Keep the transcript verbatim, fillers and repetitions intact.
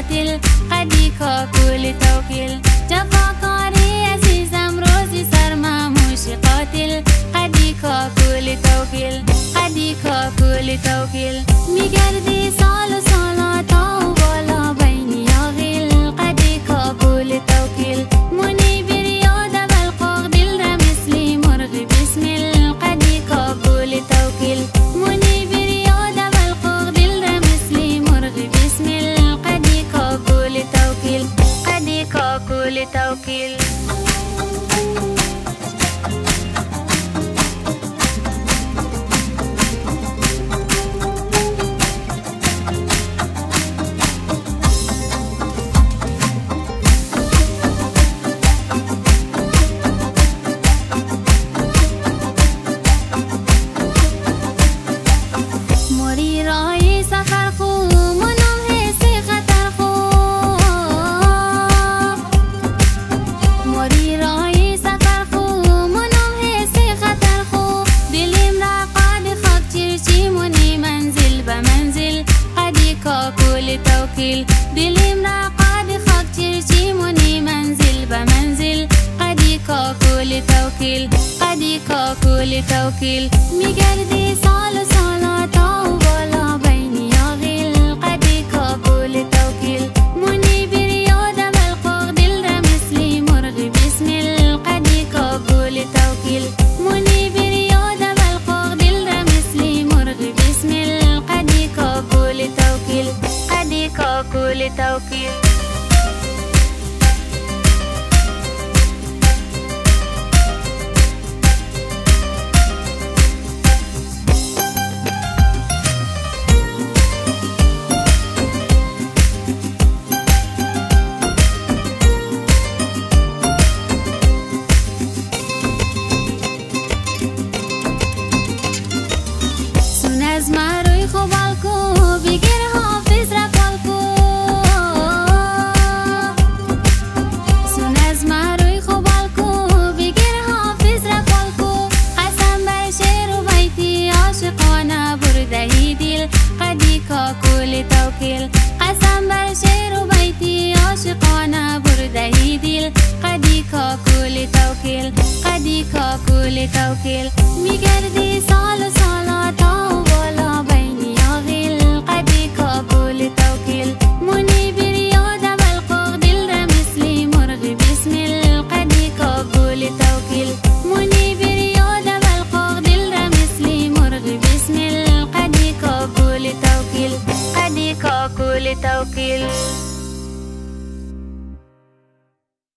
قاتل قدی کاکل توکل جفاکاری عزیزم روزی سرماموش قاتل قدی کاکل توکل قدی کاکل توکل میگردی سال و سالا تا و بالا بینی آغیل قدی کاکل توکل منی بریاد بالقاق دل را مثلی مرغ بسمل قدی کاکل توکل منی بریاد بالقاق دل را مثلی مرغ بسمل قدی کاکل توکل قدی کاکل توکل دلیم را قد خاک چرچی منی منزل به منزل قدی کاکل توکل قدی کاکل توکل میگردی سال و سالا تا و بالا بینی آغیل قدی کاکل توکل منی بریاد بالقاق دل را مثلی مرغ بسمل قدی کاکل توکل منی بریاد بالقاق دل را مثلی مرغ بسمل قدی کاکل توکل قدی کاکل توکل سون از مروی خوبال کو بگیر حافظ را پال کو سون از مروی خوبال کو بگیر حافظ را پال کو قسم بر شعر و بیتی عاشقانه بردهی دل قدی کاکل توکل قسم بر شعر و بیتی عاشقانه بردهی دل قدی کاکل توکل قدی کاکل توکل میگردی